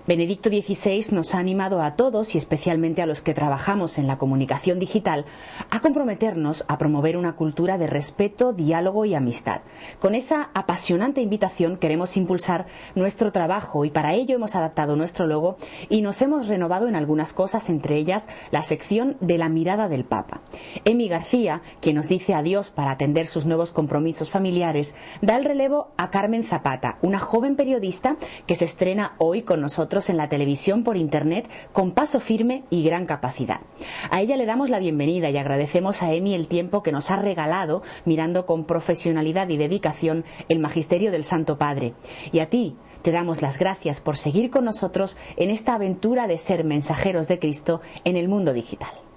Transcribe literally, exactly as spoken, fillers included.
Benedicto dieciséis nos ha animado a todos, y especialmente a los que trabajamos en la comunicación digital, a comprometernos a promover una cultura de respeto, diálogo y amistad. Con esa apasionante invitación queremos impulsar nuestro trabajo, y para ello hemos adaptado nuestro logo y nos hemos renovado en algunas cosas, entre ellas la sección de la mirada del Papa. Emi García, quien nos dice adiós para atender sus nuevos compromisos familiares, da el relevo a Carmen Zapata, una joven periodista que se estrena hoy con nosotros en la televisión por internet con paso firme y gran capacidad. A ella le damos la bienvenida y agradecemos a Emi el tiempo que nos ha regalado mirando con profesionalidad y dedicación el magisterio del Santo Padre. Y a ti te damos las gracias por seguir con nosotros en esta aventura de ser mensajeros de Cristo en el mundo digital.